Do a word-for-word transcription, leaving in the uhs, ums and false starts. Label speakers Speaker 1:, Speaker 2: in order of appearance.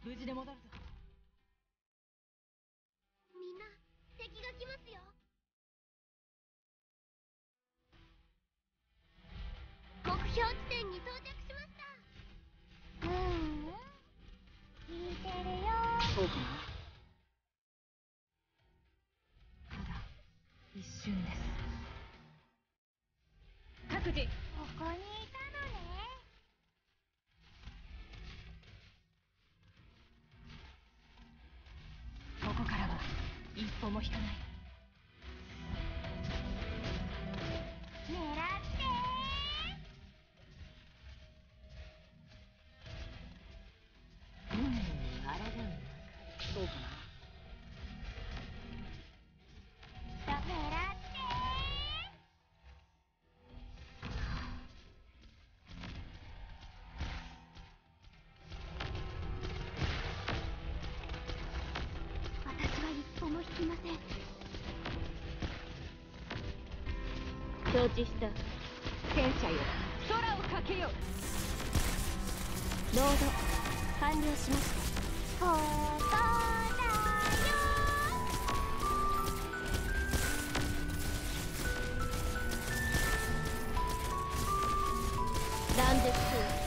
Speaker 1: 無事で戻るぞ。
Speaker 2: みんな、敵が来ますよ。目標地点に到着しました。うん、聞いてるよ。
Speaker 1: そうかな。ただ一瞬です。各自
Speaker 2: ここにいたのね。
Speaker 1: ここからは一歩も引かない。
Speaker 2: 狙って
Speaker 1: うん、あれでもそうかな。
Speaker 2: 狙って私は一歩も引きません。
Speaker 1: 承知した。戦車よ、空をかけよ。
Speaker 2: ロード完了しました。ここだよ。
Speaker 1: 断絶する。